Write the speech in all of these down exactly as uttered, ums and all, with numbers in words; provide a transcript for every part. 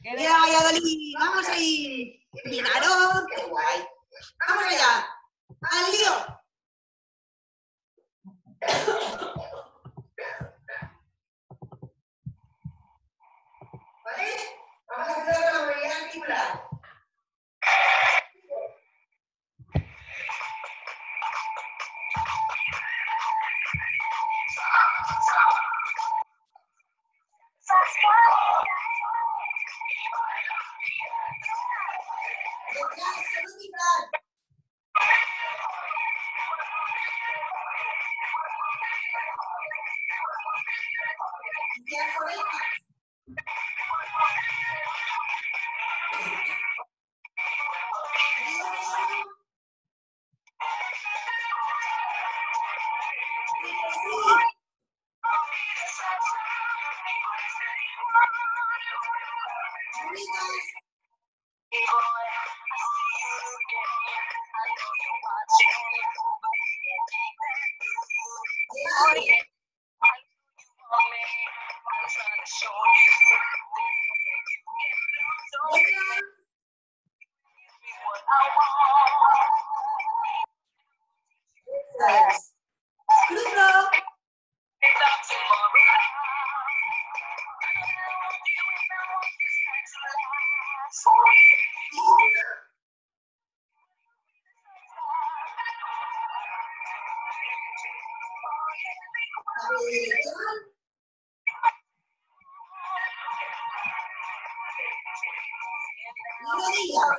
¡Viva Valladolid! ¡Vamos a ir! ¡Vinarón! ¡Qué guay! ¡Vamos allá! ¡Al lío! ¿Vale? Vamos a empezar con la movilidad articular. Detrás, solo timbrar. Y las orejas. Cruzo. Rodillas.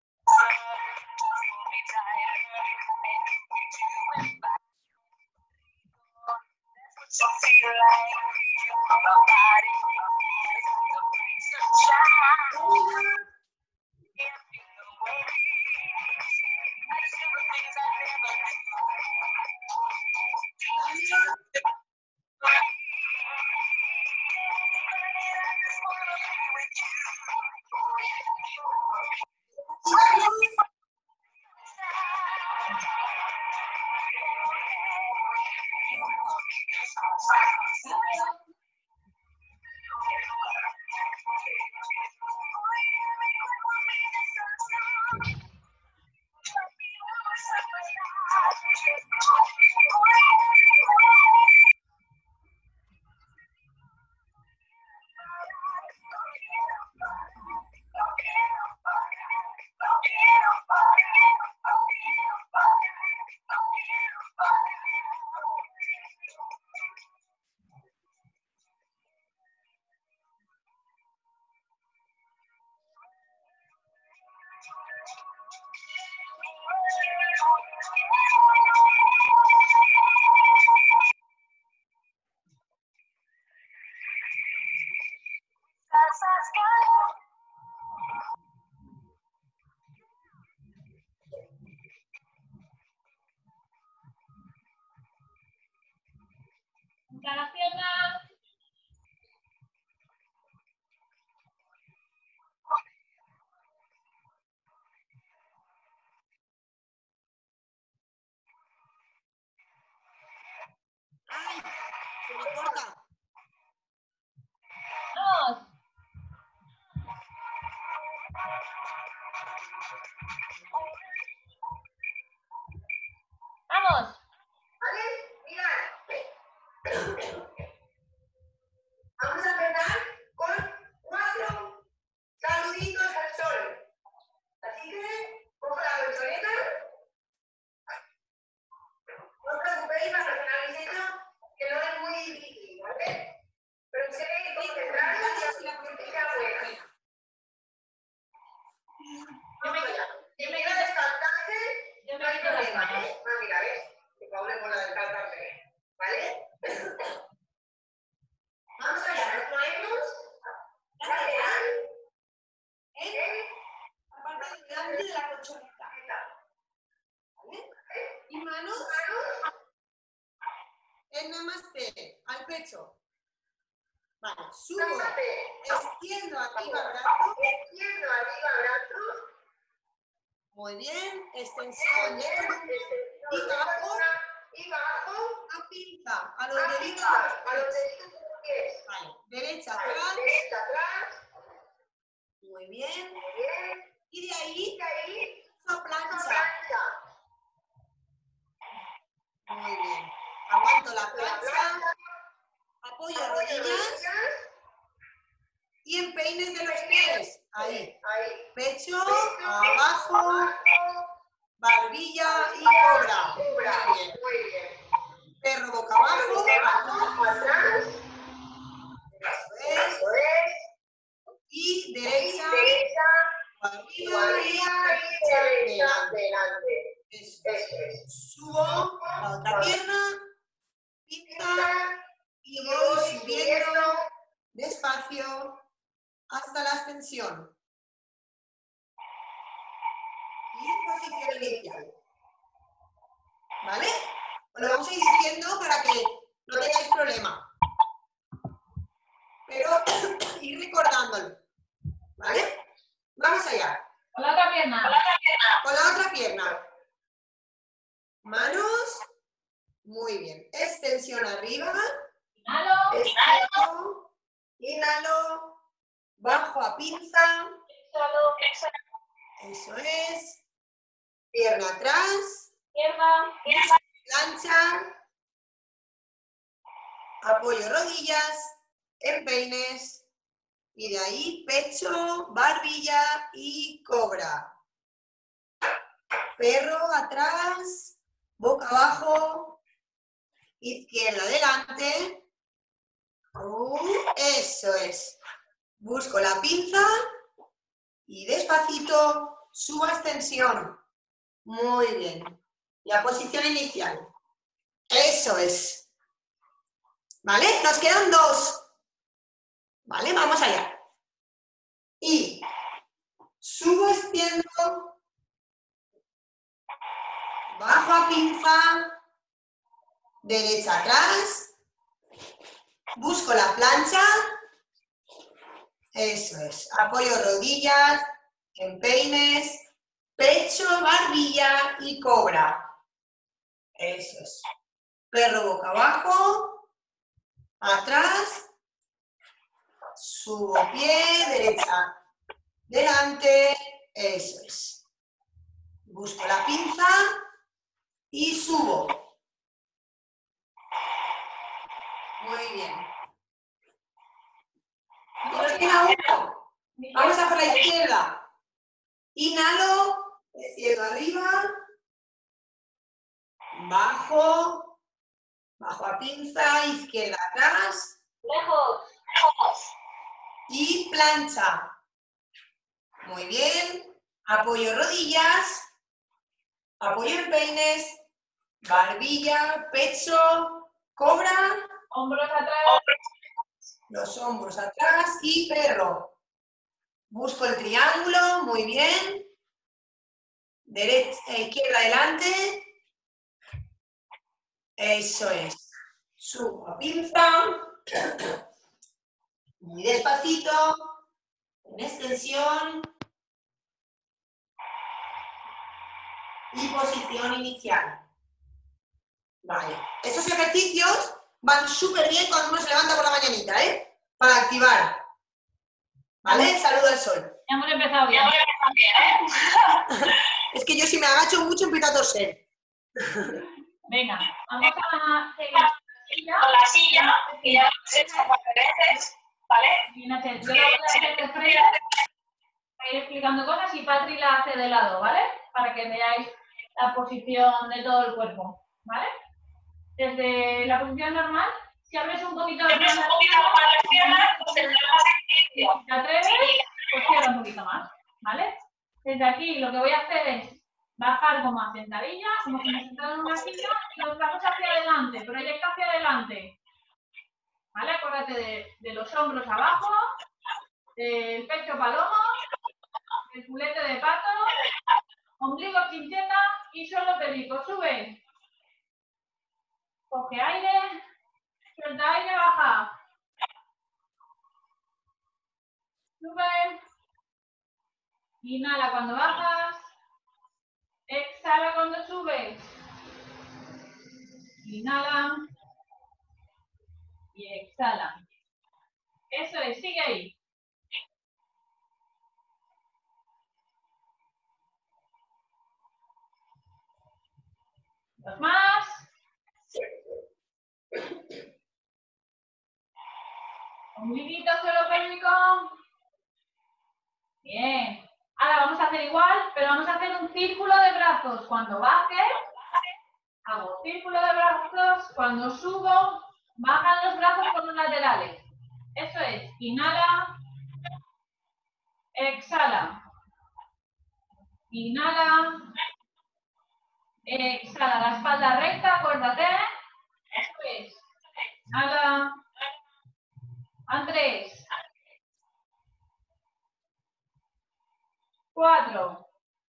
Las piernas. ¡Ay! Se me corta. Vamos. Vamos. ¿Vale? Mirad. Vamos a empezar con cuatro saluditos al sol. Así que, cojo la colchoneta. No os preocupéis para que habéis hecho, que no es muy difícil, ¿vale? Pero sé que concentraros y la puntería buena. Yo me Si me queda descartarse, Yo no me hay quito las problema, manos. ¿eh? Ah, mira, ¿ves? Que pobre con la descartarse, ¿vale? Vamos allá, nos ponemos lateral en la parte de delante de la colchoneta. ¿Vale? Y manos en namaste, al pecho. Vale, subo, extiendo arriba brazo. Extiendo arriba brazo. Muy bien, extensión de columna y bajo, y bajo a pinza, a los deditos de los pies. Vale, derecha atrás, derecha atrás, bien. Y de ahí, hizo plancha. Muy bien. Aguanto la plancha. Apoyo rodillas. Y empeines de los pies. Ahí. Pecho, abajo. Barbilla y cobra. Muy bien. Perro boca abajo. Atrás. Eso es. Y derecha. Arriba y derecha delante. Eso es. Subo la otra pierna. Pinza. Y voy subiendo despacio hasta la extensión. Y posición inicial. ¿Vale? Os lo vamos a ir diciendo para que no tengáis problema. Pero ir recordándolo. ¿Vale? Vamos allá. Con la otra pierna. Con la otra pierna. Manos. Muy bien. Extensión arriba. Inhalo. Exhalo. Inhalo. Bajo a pinza. Exhalo. Exhalo. Eso es. Pierna atrás. Izquierda. Plancha. Apoyo rodillas. Empeines. Y de ahí pecho, barbilla y cobra. Perro atrás. Boca abajo. Izquierda adelante. Uh, eso es. Busco la pinza. Y despacito subo a extensión. Muy bien. Y a posición inicial. Eso es. ¿Vale? Nos quedan dos. ¿Vale? Vamos allá. Y subo extiendo. Bajo a pinza. Derecha atrás. Busco la plancha. Eso es. Apoyo rodillas. Empeines. Pecho, barbilla y cobra. Eso es. Perro boca abajo. Atrás. Subo pie, derecha. Delante. Eso es. Busco la pinza. Y subo. Muy bien. Y nos queda uno. Vamos a por la izquierda. Inhalo. Desciendo arriba. Bajo. Bajo a pinza. Izquierda atrás. Lejos. Y plancha. Muy bien. Apoyo rodillas. Apoyo empeines. Barbilla, pecho, cobra. Hombros atrás. Los hombros atrás y perro. Busco el triángulo. Muy bien. Derecha, izquierda adelante. Eso es. Subo a pinza. Muy despacito. En extensión. Y posición inicial. Vale. Estos ejercicios van súper bien cuando uno se levanta por la mañanita, ¿eh? Para activar. ¿Vale? Saludo al sol. Ya hemos empezado bien. Es que yo si me agacho mucho empiezo a toser. Venga, vamos a seguir con la silla, que ya lo hemos hecho cuatro veces, ¿vale? Imagínate, yo la voy a hacer de frente, voy a ir explicando cosas y Patri la hace de lado, ¿vale? Para que veáis la posición de todo el cuerpo, ¿vale? Desde la posición normal, si abres un poquito Si abres un poquito más las piernas, pues tendrás más equilibrio. Si te atreves, pues cierra un poquito más, ¿vale? Desde aquí lo que voy a hacer es bajar como a sentadilla, como si me sentara en una silla, y los brazos hacia adelante, proyecta hacia adelante. ¿Vale? Acuérdate de, de los hombros abajo, del pecho palomo, del culete de pato, ombligo chincheta y suelo pélvico. Sube. Coge aire, suelta aire, baja. Sube. Inhala cuando bajas. Exhala cuando subes. Inhala. Y exhala. Eso es, sigue ahí. Dos más. Ombliguito, suelo pélvico. Bien. Ahora vamos a hacer igual, pero vamos a hacer un círculo de brazos. Cuando baje, hago círculo de brazos. Cuando subo, bajan los brazos por los laterales. Eso es. Inhala. Exhala. Inhala. Exhala. La espalda recta, acuérdate. Eso es. Inhala. Van tres. Cuatro.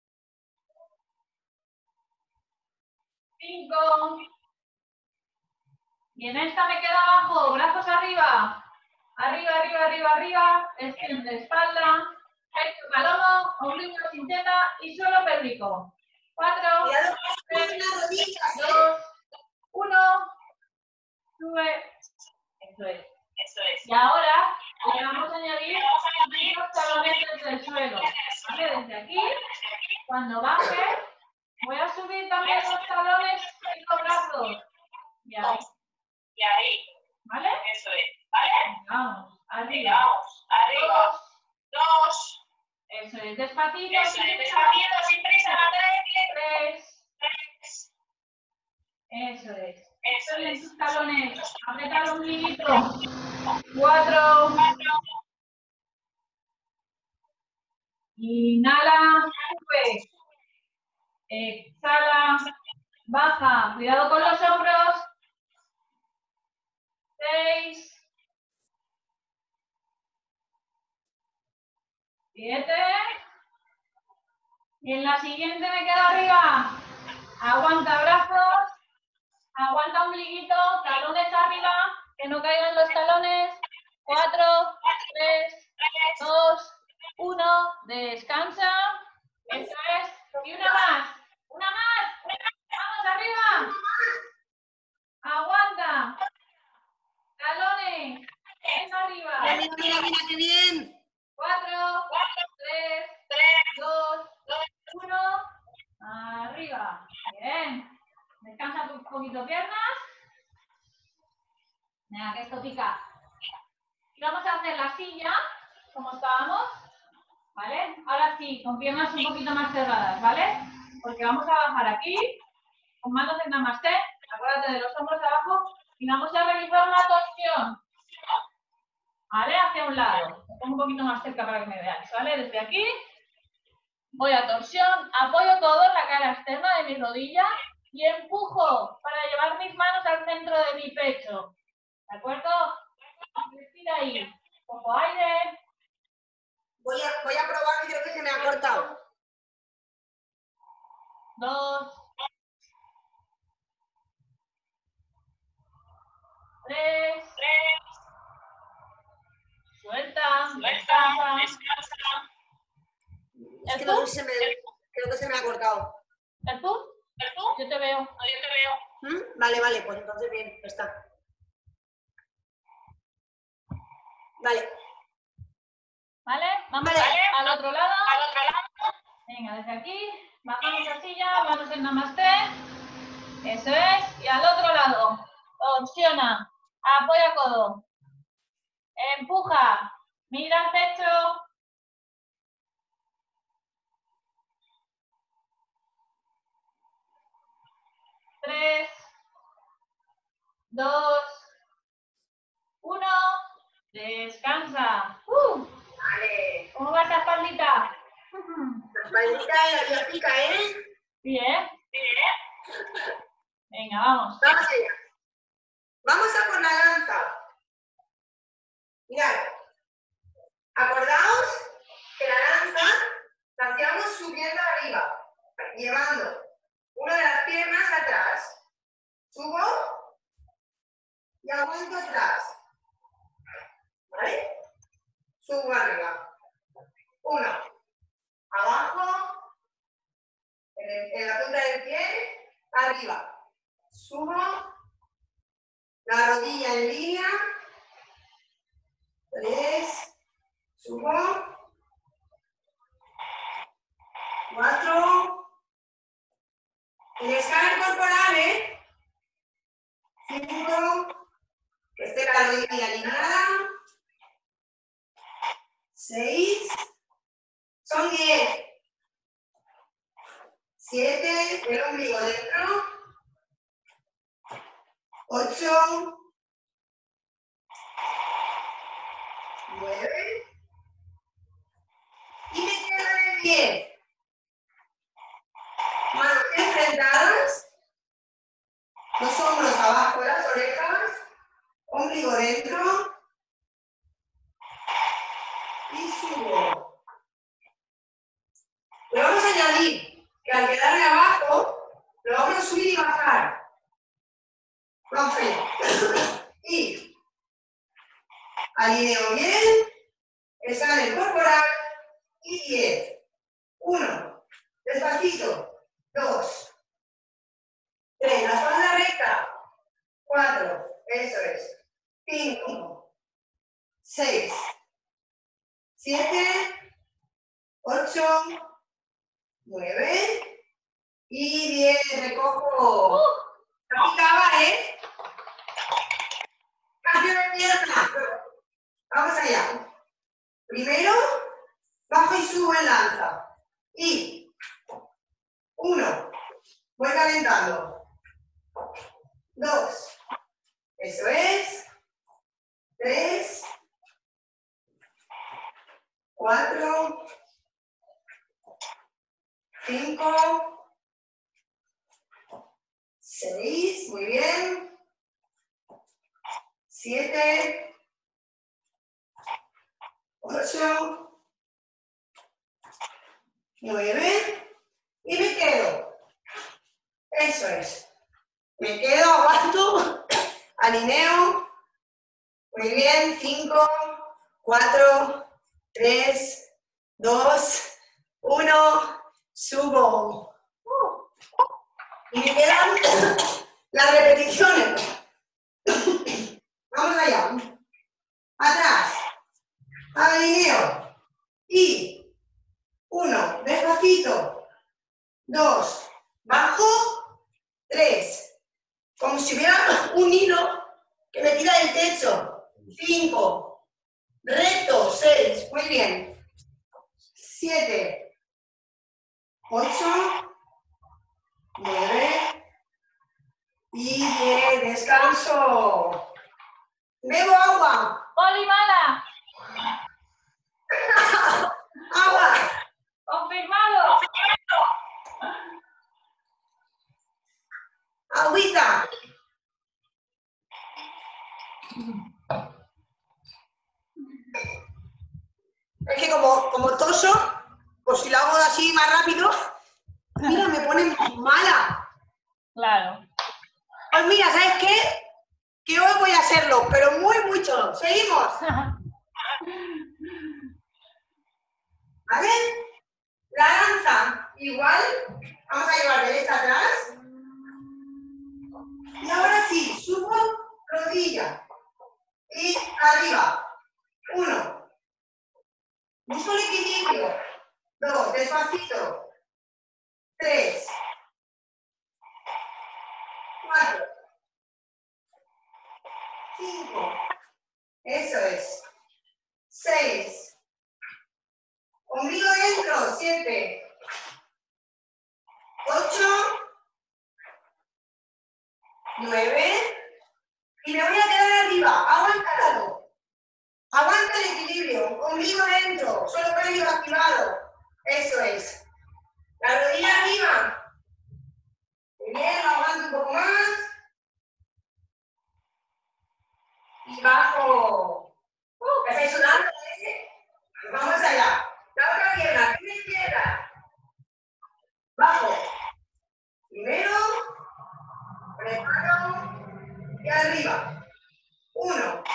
Cinco. Y en esta me queda abajo. Brazos arriba. Arriba, arriba, arriba, arriba. Extiende espalda. Pecho, palomo. Ombligo, cintura y suelo pélvico. Cuatro. Tres. Dos. Uno. Sube. Eso es. Eso es. Y ahora le vamos a añadir los talones desde el suelo. ¿Vale? Desde aquí, cuando baje, voy a subir también los talones y los brazos. Y ahí. Y ahí. ¿Vale? Eso es. ¿Vale? Vamos. Arriba. Vamos. Arriba. Dos. Dos. Eso es. Despacito. Eso es. Despacito, sin prisa. Tres. Tres. Eso es. Eso Suben es. sus talones. Apretar el ombliguito. Cuatro. Inhala, sube. Exhala, baja. Cuidado con los hombros. Seis. Siete. Y en la siguiente me quedo arriba. Aguanta brazos. Aguanta ombliguito. Talones arriba. Que no caigan los talones. Cuatro. Tres. Dos. Uno. Descansa. Eso es. Y una más. Una más. Vamos arriba. Aguanta. Talones. Es arriba. Mira, mira, mira, qué bien. Cuatro. Tres. Dos. Uno. Arriba. Bien. Descansa un poquito piernas. Venga, que esto pica. Y vamos a hacer la silla, como estábamos. ¿Vale? Ahora sí, con piernas un poquito más cerradas, ¿vale? Porque vamos a bajar aquí, con manos en namasté, acuérdate de los hombros abajo, y vamos a realizar una torsión. ¿Vale? Hacia un lado. Me pongo un poquito más cerca para que me veáis, ¿vale? Desde aquí, voy a torsión, apoyo todo en la cara externa de mi rodilla y empujo para llevar mis manos al centro de mi pecho. ¿De acuerdo? Respira ahí. Cojo aire. Voy a, voy a probar que creo que se me ha cortado. Dos. Tres. Suelta. Suelta. Descansa. Descansa. Es que no sé si se me, creo que se me ha cortado. ¿El tú? ¿El tú? Yo te veo. No, yo te veo. ¿Mm? Vale, vale, pues entonces bien, ya está. Vale. ¿Vale? Vamos Vale. a- al otro lado. Al otro lado. Venga, desde aquí. Bajamos la silla, manos en namasté. Eso es. Y al otro lado. Torsiona. Apoya codo. Empuja. Mira al techo. Tres. Dos. Uno. Descansa. Uh, Vale. ¿Cómo va esa espaldita? La espaldita y la pica, ¿eh? Bien. Bien. Venga, vamos. Vamos allá. Vamos a por la danza. Mirad. Acordaos que la danza la hacíamos subiendo arriba, llevando una de las piernas atrás. Subo y aguanto atrás. ¿Vale? Subo arriba. Uno. Abajo. En, el, en la punta del pie. Arriba. Subo. La rodilla en línea. Tres. Subo. Cuatro. El escáner corporal, ¿eh? seis, son diez. siete, el ombligo dentro. ocho, nueve. Y me quedo en el diez. Manos enfrentadas. Los hombros abajo de las orejas. Ombligo dentro. Y subo. Le vamos a añadir que al quedarme abajo, lo vamos a subir y bajar. Vamos allá. Y alineo bien. Escáner corporal. Y diez. uno. Despacito. dos. tres. La espalda recta. cuatro. Eso es. cinco. seis. siete. ocho. nueve. Y diez. Recojo. La picaba, ¿eh? Cambio de pierna. Vamos allá. Primero, bajo y subo en lanza. Y uno, voy calentando. Dos, eso es. Tres, cuatro, cinco, seis, muy bien. Siete, ocho, nueve, y me quedo. Eso es. Me quedo, aguanto, alineo. Muy bien, cinco, cuatro, tres, dos, uno, subo. Y me quedan las repeticiones. Vamos allá. Atrás. Alineo. Y uno, despacito. Dos, bajo. Tres. Como si hubiera un hilo que me tira del techo. Cinco. Recto. Seis. Muy bien. Siete. Ocho. Nueve. Y diez. Descanso. Bebo agua. ¡Oli, mala! Agua. ¡Confirmado! Agüita. Es que como, como toso, pues si lo hago así más rápido, mira, me pone mala. Claro. Pues mira, ¿sabes qué? Que hoy voy a hacerlo, pero muy mucho. ¿Seguimos? ¿Vale? La danza, igual. Vamos a llevar derecha atrás. Y ahora sí, subo, rodilla. Y arriba. Uno. Busco el equilibrio. Dos, despacito. Tres. Cuatro. Cinco. Eso es. Seis. Ombligo dentro. Siete. Ocho. Nueve. Y me voy a quedar arriba. Aguantado. Aguanta el equilibrio. Ombligo dentro. Solo premio activado. Eso es. La rodilla arriba. Muy bien, lo aguanto un poco más. Y bajo. Uh, ¿estáis sudando? Vamos allá. La otra pierna, primera izquierda. Bajo. Primero. Preparo. Y arriba. Uno.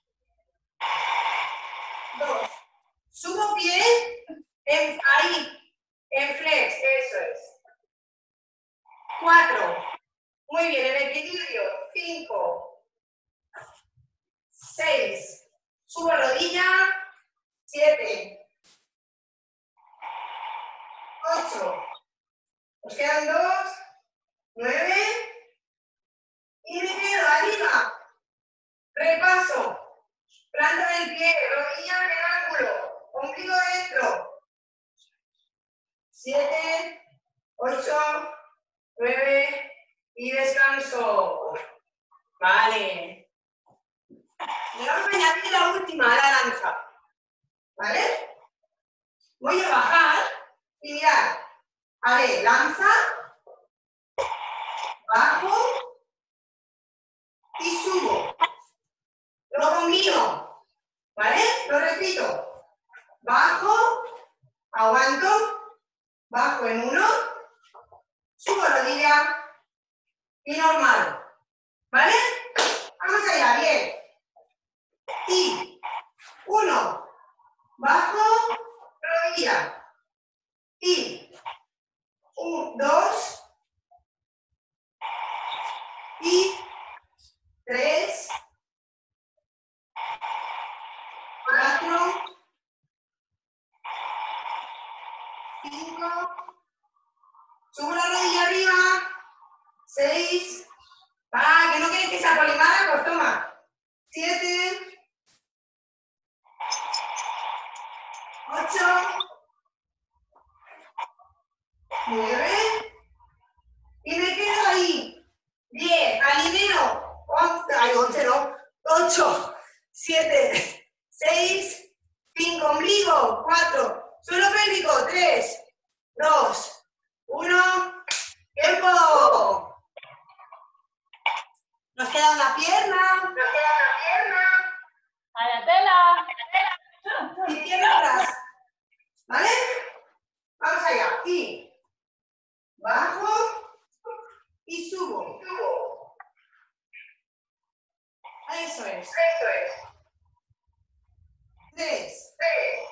Dos. Subo pie. En, ahí. En flex. Eso es. Cuatro. Muy bien, en equilibrio. Cinco. Seis. Subo rodilla. Siete. Ocho. Nos quedan dos. Nueve. Y me quedo arriba. Repaso. Planta del pie. Rodilla en ángulo. siete, ocho, nueve y descanso. Vale. Le vamos a añadir la última, la lanza. ¿Vale? Voy a bajar y mirar. A ver, lanza, bajo y subo. Lo combino. ¿Vale? Lo repito. Bajo, aguanto, bajo en uno, subo rodilla y normal. ¿Vale? Vamos allá, bien. Y uno, bajo, rodilla. Y un, dos, y tres, cuatro, cinco, subo la rodilla arriba, seis, ah, que no queréis que sea polimada, pues toma, siete, ocho, nueve, y me quedo ahí, diez, alineo, once, ay, once no, ocho, siete, seis, cinco, ombligo, cuatro, suelo pélvico, tres, dos, uno, tiempo. Nos queda una pierna, nos queda una pierna. ¡A la tela! Y pierna atrás. ¿Vale? Vamos allá. Y bajo y subo. Eso es. Eso es. Tres. Tres.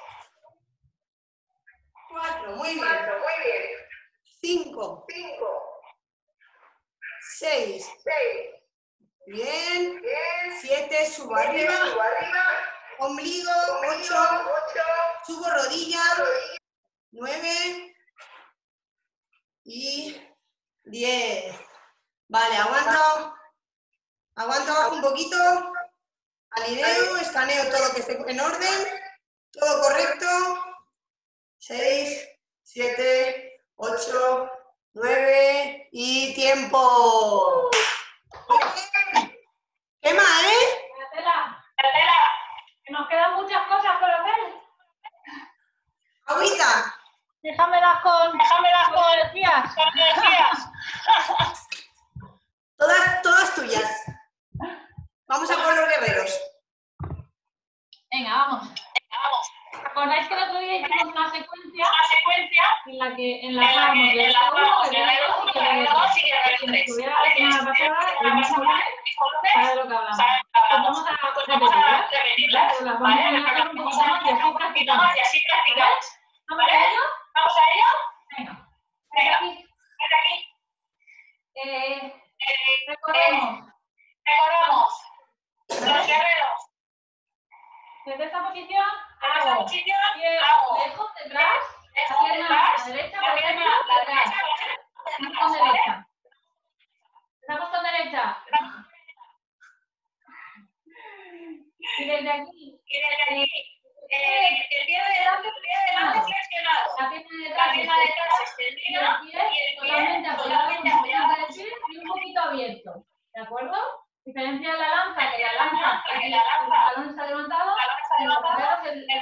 Cuatro. Muy bien. Cuatro. Muy bien. Cinco. Cinco. Seis. Seis. Bien. Bien. Siete. Subo Siete, arriba. Subo arriba. Ombligo. Ombligo. Ocho. Ocho. Subo rodilla. Rodilla. Nueve. Y diez. Vale, aguanto. Aguanto abajo un poquito. Alineo, escaneo todo que esté en orden. Todo correcto. seis, siete, ocho, nueve y tiempo. Quema, ¿eh? ¡A la tela! ¡A la tela! Que nos quedan muchas cosas por hacer. Agüita. Déjamelas con, déjamelas con energías. Con energías. Todas, todas tuyas. Vamos a por los guerreros. Venga, vamos. Venga, vamos. ¿Acordáis que el otro día hicimos una secuencia, una secuencia en la que enlazábamos el guerrero uno, el guerrero dos y el guerrero tres? Si estuviera la semana pasada, el mismo lunes, sabe de lo que hablamos. Vamos a repetirlas, las vamos a enlazar un poquito más y así practicamos. Y así practicamos. ¿Vamos a ello? ¿Vamos a ello? Venga. Venga, aquí. aquí. Eh, recordemos. Recordemos. Los guerreros. Desde esta posición, hago pies lejos detrás, la pierna a la derecha, por ejemplo, detrás. Empezamos con derecha. Empezamos con derecha. Y desde aquí, y desde aquí, eh, el pie de delante, el pie de delante flexionado. La pierna de detrás extendida y el pie totalmente apoyado con la punta del pie y un poquito abierto. ¿De acuerdo? Diferencia de la lanza, que la lanza, el talón está levantado, el guerrero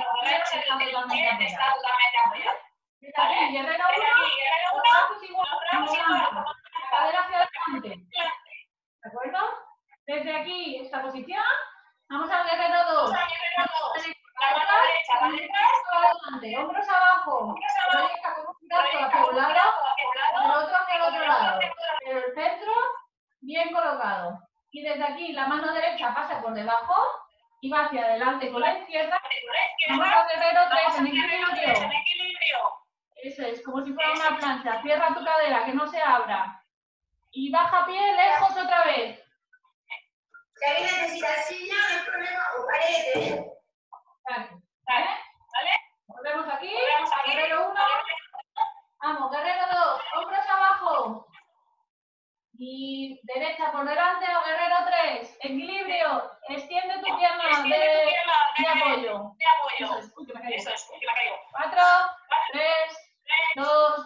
está totalmente apoyado. Desde aquí, guerrero uno, los brazos igual, la cadera hacia adelante. ¿De acuerdo? Desde aquí, esta posición, vamos al guerrero dos. La mano derecha va detrás, adelante, hombros abajo, derecha con un brazo hacia un lado, el otro hacia el otro lado. Pero el centro, bien colocado. Y desde aquí la mano derecha pasa por debajo y va hacia adelante con la izquierda. Vamos al guerrero tres en equilibrio. Eso es, como si fuera una plancha. Cierra tu cadera, que no se abra. Y baja pie lejos otra vez. Si alguien necesita silla, no hay problema, o pared. Vale. ¿Vale? ¿Vale? Volvemos aquí. Volvemos aquí. Guerrero uno. Vamos, guerrero dos. Hombros abajo. Y derecha por delante al guerrero tres. Equilibrio. Extiende tu pierna de, de apoyo. De apoyo. Eso es. Uy, que me caigo. Eso es. Que me caigo. cuatro, tres, dos,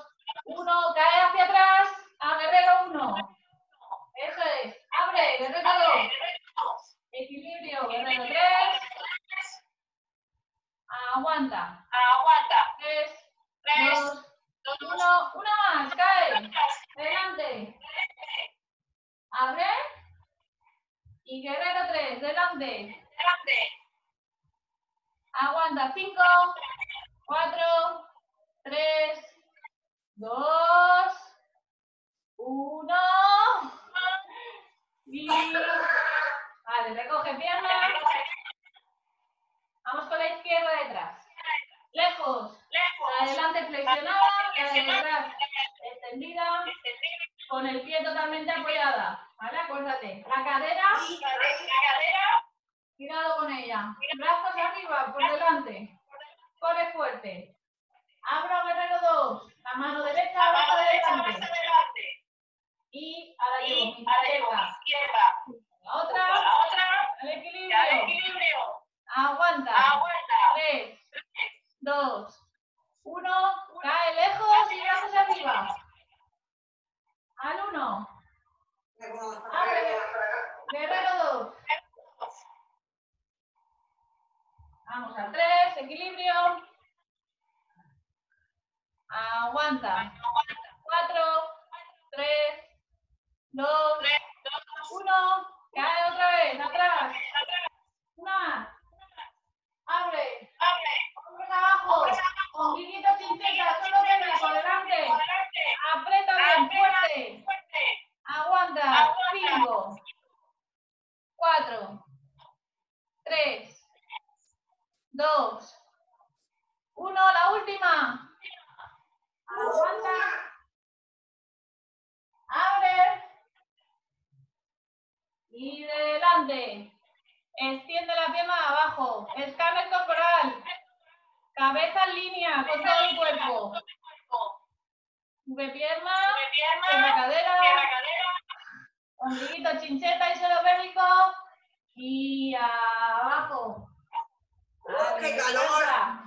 Aguanta. Tres, Tres, dos, uno. Una más, cae. Delante. Abre. Y guerrero tres, delante. Delante. Aguanta. Cinco, cuatro, tres, dos, uno. Y... Vale, recoge piernas. Vamos con la izquierda detrás. Lejos. La de adelante flexionada, la de detrás extendida, con el pie totalmente apoyada. ¿Vale? Acuérdate. La cadera, La cadera. cuidado con ella. Brazos arriba, por delante. Corre fuerte. Abro guerrero dos. La mano derecha, abajo delante. Y ahora llevo mi izquierda. La otra. La otra. El El equilibrio. equilibrio. Aguanta. Aguanta. Tres, dos, uno. Cae lejos y brazos arriba. Al uno. Abre. Guerrero dos. Vamos al tres. Equilibrio. Aguanta. Cuatro, tres, dos, uno. Cae otra vez. Atrás. Una. Abre. Hombros abajo. Ombliguito chincheta. Solo ven por delante. Aprieta bien. Fuerte. Aguanta. Cinco. Cuatro. Tres. Dos. Uno. La última. Aguanta. Abre. Y de delante. Extiende la pierna abajo. Escáner corporal. Cabeza en línea con todo el cuerpo. Sube pierna. Cierra cadera. Ombliguito, chincheta y suelo pélvico. Y abajo. ¡Oh, qué calor!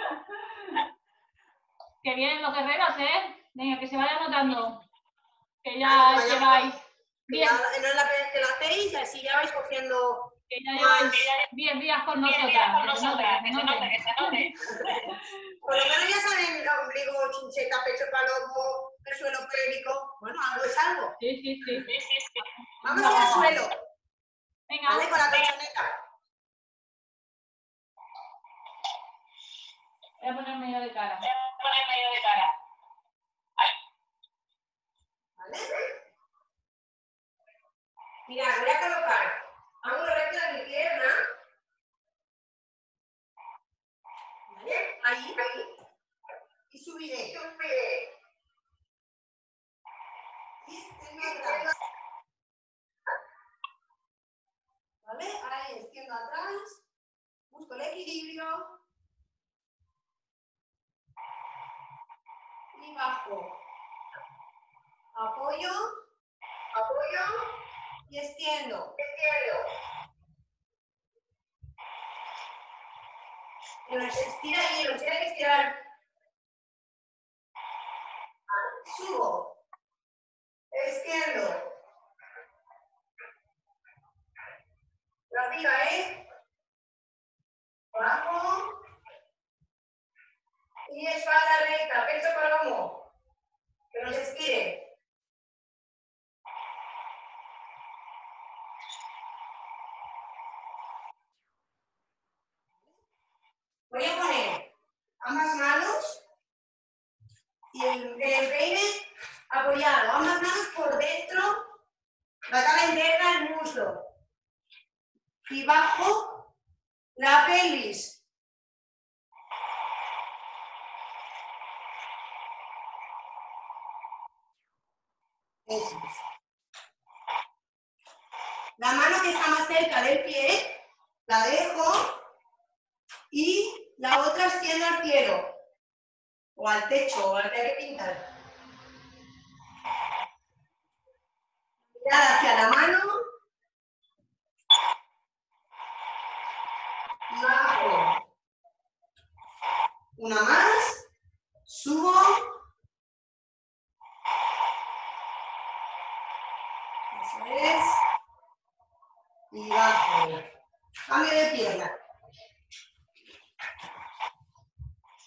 Que vienen los guerreros, ¿eh? Venga, que se vayan notando. Que ya Vale, vaya, lleváis Que diez, ya- no es la primera vez que lo hacéis, así ya vais cogiendo. que ya lleváis diez días con nosotras. Que se note, que se note. Que se note. Por lo menos ya saben el ombligo, chincheta, pecho, palomo, el suelo pélvico. Bueno, algo es algo. Sí, sí, sí. Sí, sí, sí. Vamos a ir al suelo, Venga, ¿vale? Con la colchoneta. voy a ponerme yo de cara. Voy a poner medio de cara. ¿Vale? Mira, voy a colocar ángulo recto de mi pierna. ¿Vale? Ahí. Y subiré. Y extiendo atrás. ¿Vale? Ahí extiendo atrás. Busco el equilibrio. Y bajo. Apoyo. Apoyo. Y extiendo. Extiendo. Pero se estira y lo tiene que estirar. Subo. Extiendo. Arriba, ¿eh? Bajo. Y espalda recta, pecho palomo. Que no se estire. Voy a poner ambas manos y el, el empeine apoyado, ambas manos por dentro, la tabla interna del muslo. Y bajo la pelvis. Eso es. La mano que está más cerca del pie, la dejo y la otra extiendo al cielo o al techo o al que hay que pintar. Mirada hacia la mano y bajo. Una más, subo. Eso es. Y bajo. Cambio de pierna.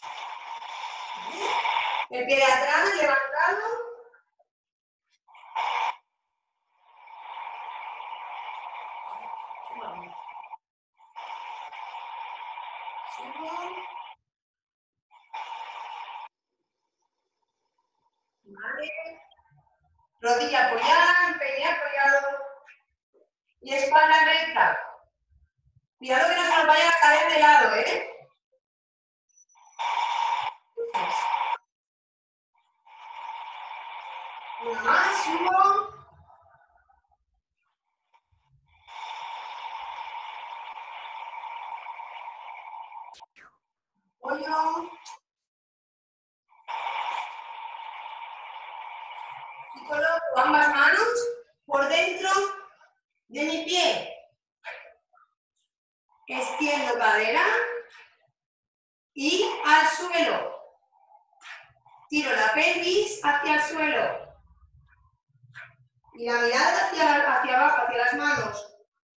El pie de atrás, levantado. Subo. Vale. Rodilla apoyada, empeine apoyado. Y espalda recta. Cuidado que no se nos vaya a caer de lado, ¿eh? Una más, subo. Apoyo. Y coloco ambas manos por dentro de mi pie. Extiendo cadera y al suelo. Tiro la pelvis hacia el suelo. Y la mirada hacia, hacia abajo, hacia las manos.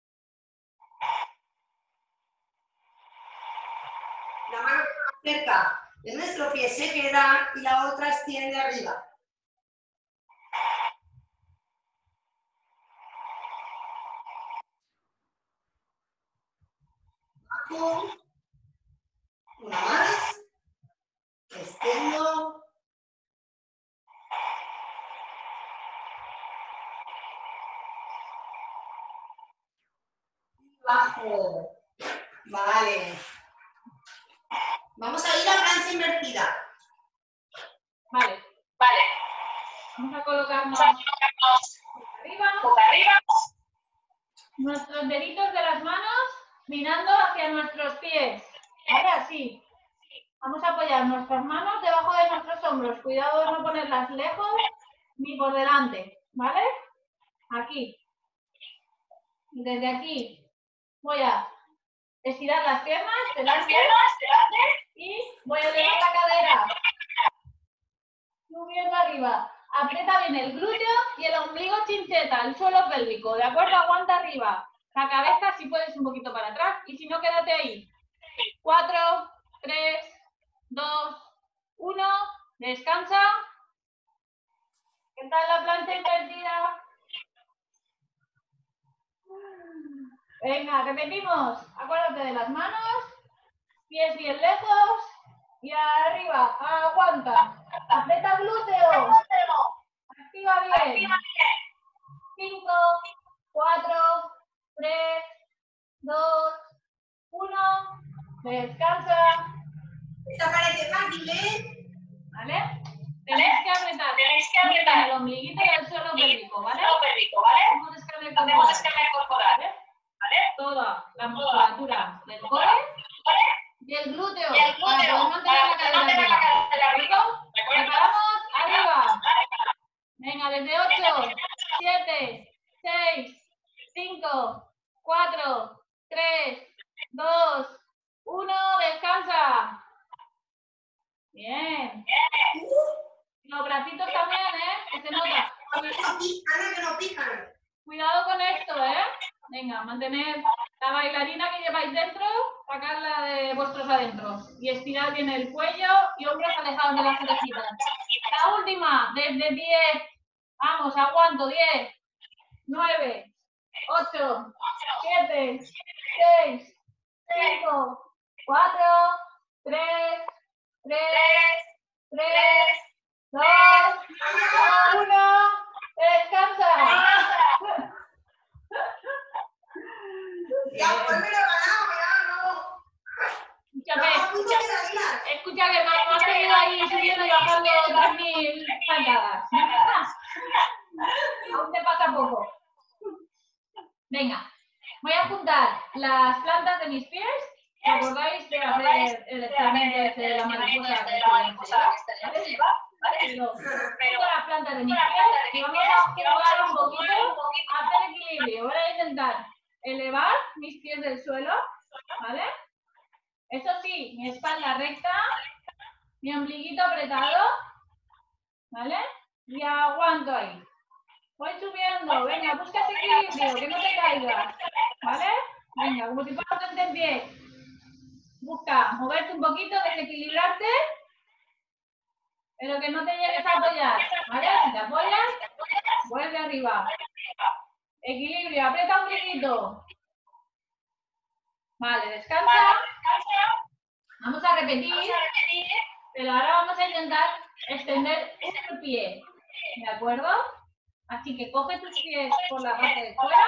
La mano cerca de nuestro pie se queda y la otra extiende arriba. Bajo. Una más. Extiendo. Bajo. Vale. Vamos a ir a plancha invertida. Vale. Vale. Vamos a colocarnos Vamos a colocarnos arriba. boca arriba. Nuestros deditos de las manos mirando hacia nuestros pies. Ahora así. Vamos a apoyar nuestras manos debajo de nuestros hombros. Cuidado de no ponerlas lejos ni por delante. ¿Vale? Aquí. Y desde aquí voy a estirar las piernas delante y voy a elevar la cadera. Subiendo arriba. Aprieta bien el glúteo y el ombligo chincheta, el suelo pélvico. ¿De acuerdo? Aguanta arriba. La cabeza si puedes un poquito para atrás y si no, quédate ahí. Cuatro, tres, dos, uno. Descansa. ¿Qué tal la plancha invertida? Venga, repetimos. Acuérdate de las manos. Pies bien lejos. Y arriba. Aguanta. Aprieta glúteo. Activa bien. cinco, cuatro, tres, dos, uno. Descansa. Esta parece fácil, ¿eh? ¿Vale? Tenéis que apretar. Tenéis que apretar el ombliguito y el suelo pélvico, ¿vale? Suelo pélvico, ¿vale? Hacemos escáner corporal. Hacemos escáner corporal. ¿Vale? ¿Vale? Toda la musculatura del core ¿Vale? y el glúteo. Y el glúteo. Para poder mantener la cadera arriba. la arriba. ¿De acuerdo? Preparamos. Arriba. Venga, desde ocho, siete, seis, cinco, cuatro, tres, dos, uno. Descansa. Bien. Los bracitos también, ¿eh? Que se nota. Ana, que no pican. Cuidado con esto, ¿eh? Venga, mantener la bailarina que lleváis dentro, sacarla de vuestros adentros. Y estirar bien el cuello y hombros alejados de las orejitas. La última, desde diez. Vamos, aguanto. diez, nueve, ocho, siete, seis, cinco, cuatro, tres, tres, tres, dos, uno. Descansa. Ya, pues me lo he ganado, ya no. Escúchame, No, punto de la vida. escucha que me has seguido ahí subiendo y bajando tres mil zancadas. Aún te pasa poco. Venga, voy a apuntar las plantas de mis pies. ¿Os acordáis de hacer el experimento de la mariposa que estoy Pero, pero las plantas de mis pies y vamos a jugar un poquito a hacer equilibrio. Voy a intentar elevar mis pies del suelo, ¿vale? Eso sí, mi espalda recta, mi ombliguito apretado, ¿vale? Y aguanto ahí. Voy subiendo, venga, busca ese equilibrio, que no te caigas, ¿vale? Venga, como si fueras en pie. Busca moverte un poquito, desequilibrarte. pero que no te llegues a apoyar, ¿vale? Si te apoyas, vuelve arriba. Equilibrio, aprieta un poquito. Vale, descansa. Vamos a repetir, pero ahora vamos a intentar extender un pie, ¿de acuerdo? Así que coge tus pies por la parte de fuera.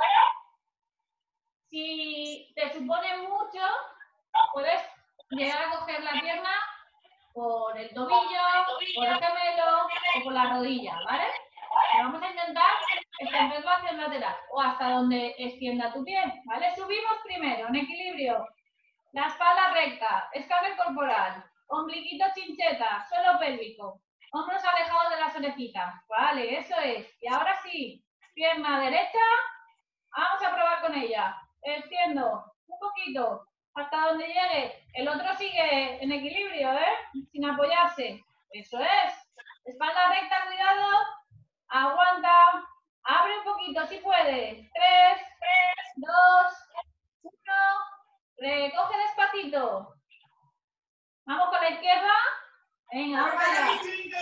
Si te supone mucho, puedes llegar a coger la pierna por el tobillo, por el gemelo o por la rodilla, ¿vale? Pero vamos a intentar extenderlo hacia el lateral o hasta donde extienda tu pie, ¿vale? Subimos primero en equilibrio. La espalda recta, escáner corporal, ombliguito chincheta, suelo pélvico, hombros alejados de las orejitas. Vale, eso es. Y ahora sí, pierna derecha, vamos a probar con ella. Extiendo un poquito hasta donde llegue. El otro sigue en equilibrio, ¿eh? Sin apoyarse. Eso es. Espalda recta, cuidado. Aguanta. Abre un poquito si puedes. Tres, dos, uno. Recoge despacito. Vamos con la izquierda. Venga, vamos allá.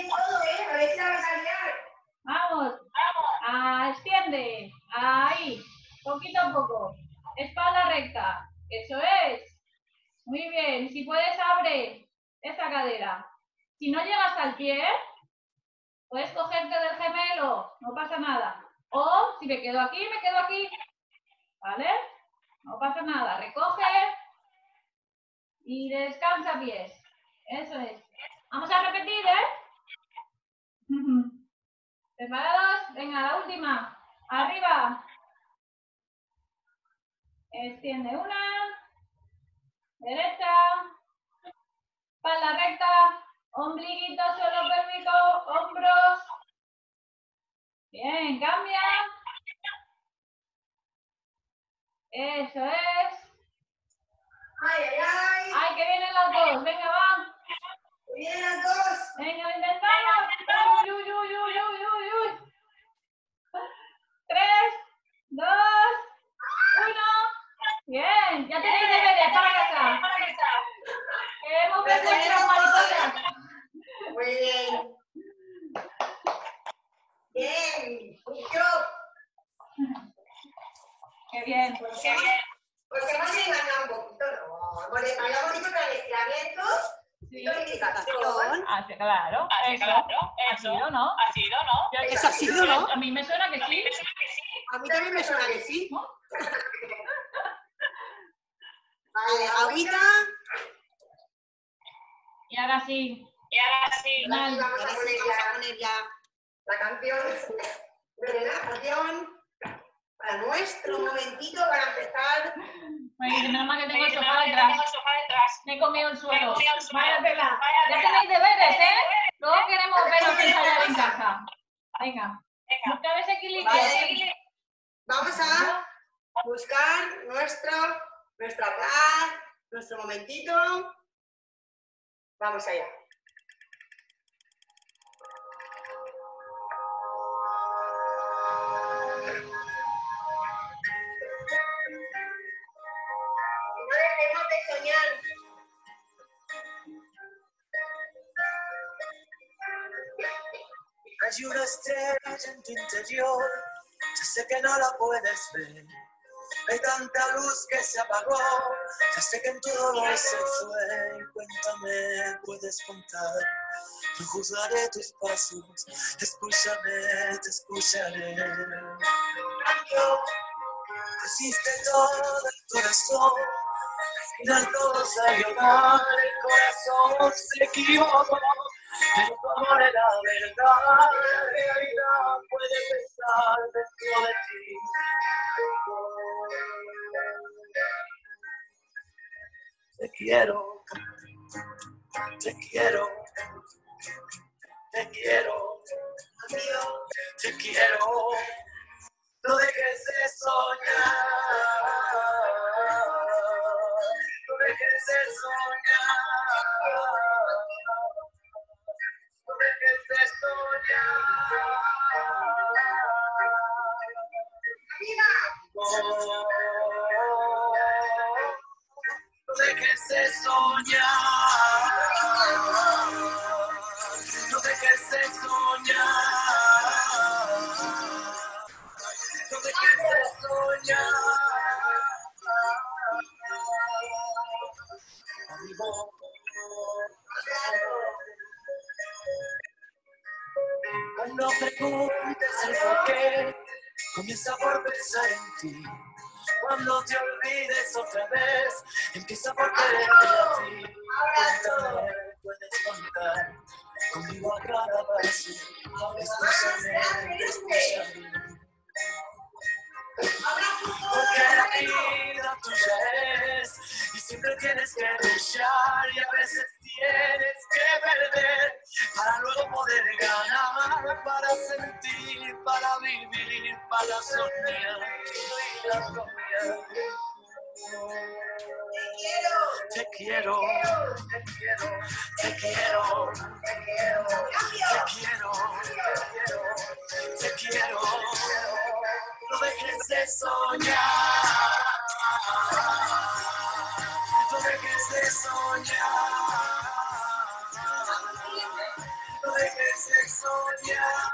Vamos. Ah, extiende. Ahí. Poquito a poco. Espalda recta. Eso es. Muy bien. Si puedes, abre esa cadera. Si no llegas al pie, puedes cogerte del gemelo. No pasa nada. O si me quedo aquí, me quedo aquí. ¿Vale? No pasa nada. Recoge y descansa pies. Eso es. Vamos a repetir, ¿eh? ¿Preparados? Venga, la última. Arriba. Extiende una. Derecha. Espalda recta. Ombliguito, suelo pélvico. Hombros. Bien, cambia. Eso es. Ay, ay, ay. Ay, que vienen las dos. Venga, va. Vienen las dos. Venga, intentamos. Uy, uy, uy, uy, uy, uy, uy. Tres, dos, uno. Bien, ya tenéis deberes para casa. Queremos ver vuestras mariposas. Muy bien. Bien. Yo. Qué bien. Pues hemos, pues hemos engañado un poquito, ¿no? Habíamos dicho que el estiramientos. Sí. Indicación. Ah, sí, claro. Ah, sí, Eso. claro. ¿Ha Eso. sido, no? Ha sido, ¿no? Yo- Eso ha sido, ¿no? A mí me suena que sí. A mí también me suena que sí. ¿No? Vale, agüita. Y ahora sí. Y ahora sí. Y vamos a Ahora sí, poner vamos a ya poner ya. la canción de relajación para nuestro momentito para empezar. Ay, menos mal que tengo el Tengo sofá el detrás. sofá detrás. Me he comido el suelo. Me he comido el suelo. Vaya tela. Vaya Ya tela. tenéis deberes, ¿eh? Luego queremos veros ensayar en casa. Venga. Venga. Buscar ese equilibrio. Vale. Vamos a buscar nuestro, nuestra paz, nuestro momentito. Vamos allá. No dejemos de soñar. Hay una estrella en tu interior, ya sé que no la puedes ver. Hay tanta luz que se apagó, ya sé que en tu dolor se fue. Cuéntame, puedes contar, no juzgaré tus pasos. Escúchame, te escucharé. Hiciste todo el corazón, al final todo salió mal. El corazón se equivocó, pero tu amor es la verdad. La realidad puede pensar dentro de ti. Te quiero, te quiero, te quiero, amigo, te quiero. No dejes de soñar, no dejes de soñar, no dejes de soñar. Oh, no dejes de soñar. dejes de soñar, no dejes de soñar, amigo. No preguntes el por qué, comienza por pensar en ti. Cuando te olvides otra vez, empieza por quererte a ti. Cuéntame, puedes contar conmigo a cada paso. Escúchame, escúchame. Porque la vida tuya es y siempre tienes que luchar y a veces tienes que perder para luego poder ganar, para sentir, para vivir, para soñar. Te quiero, te quiero, te quiero, te quiero, te quiero, no dejes de soñar, no dejes de soñar, no dejes de soñar.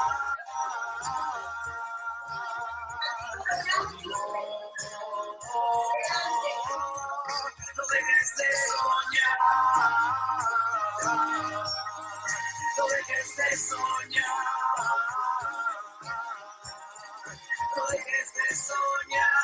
No dejes de soñar, no dejes de soñar, no dejes de soñar.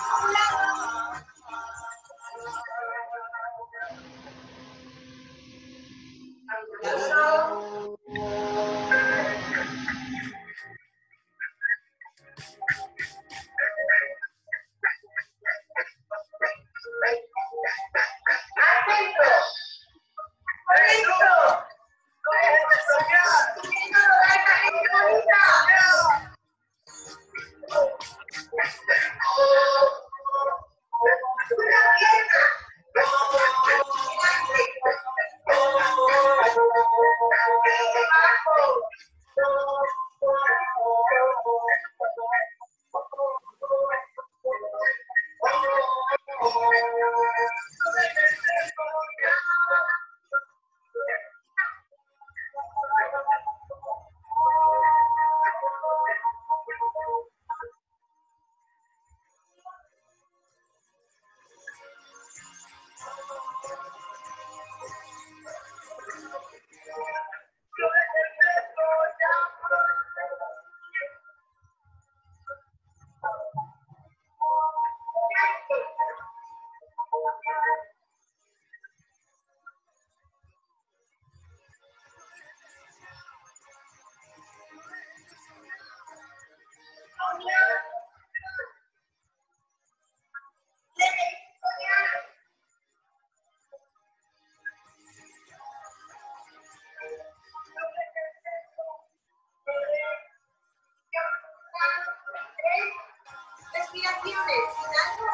Respiraciones, inhalo.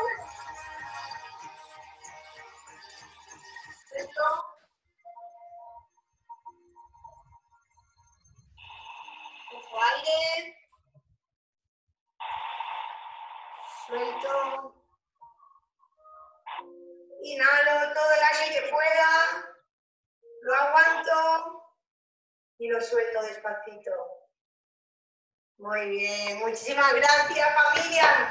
Suelto. Cojo aire. Suelto. Inhalo todo el aire que pueda. Lo aguanto. Y lo suelto despacito. Muy bien, muchísimas gracias, familia.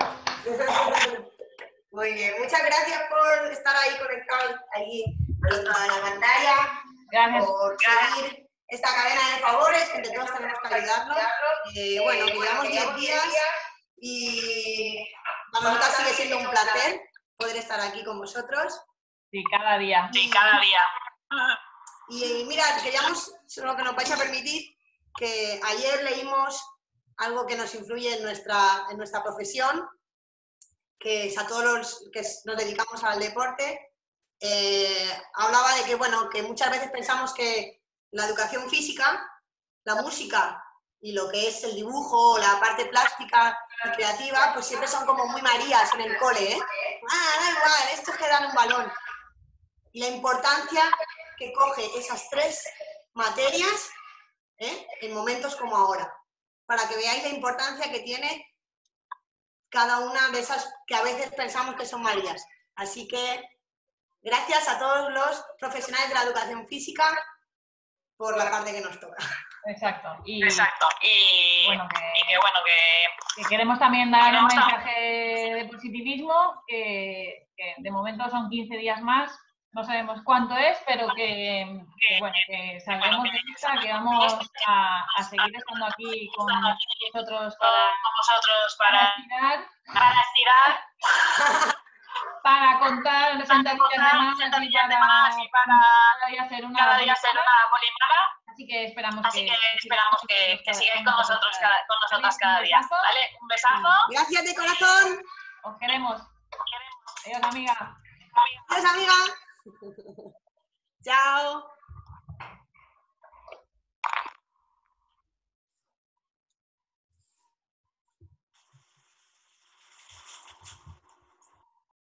Muy bien, muchas gracias por estar ahí conectados, ahí al otro lado de la pantalla, Gracias. por seguir esta cadena de favores que entre todos tenemos que ayudarnos. Eh, bueno, que llevamos diez días y para nosotros sigue siendo un placer poder estar aquí con vosotros. Sí, cada día. Sí, cada día. Y mira, queríamos, solo que nos vais a permitir, que ayer leímos algo que nos influye en nuestra, en nuestra profesión, que es a todos los que nos dedicamos al deporte. Eh, hablaba de que, bueno, que muchas veces pensamos que la educación física, la música y lo que es el dibujo, la parte plástica y creativa, pues siempre son como muy Marías en el cole, ¿eh? Ah, da igual, esto es que dan un balón. Y la importancia que coge esas tres materias, ¿eh?, en momentos como ahora, para que veáis la importancia que tiene cada una de esas que a veces pensamos que son Marías. Así que gracias a todos los profesionales de la educación física por la parte que nos toca. Exacto. Y, Exacto. Y bueno, que, y que bueno, que, que queremos también dar un queremos tam- mensaje de positivismo, que, que de momento son quince días más, no sabemos cuánto es, pero que, que bueno, que saldremos de esta, que vamos a, a seguir estando aquí con nosotros para, con vosotros para para, estirar, para estirar, para contar sentadillas de más y sentadillas de para, más y para cada día hacer una cada día hacer una polimada. Así que esperamos Así que, que esperamos que, que sigáis con nosotros cada, con nosotras cada día. ¿Vale? Un besazo. Gracias de corazón. Os queremos. Adiós, amiga. Adiós, amiga. Chao.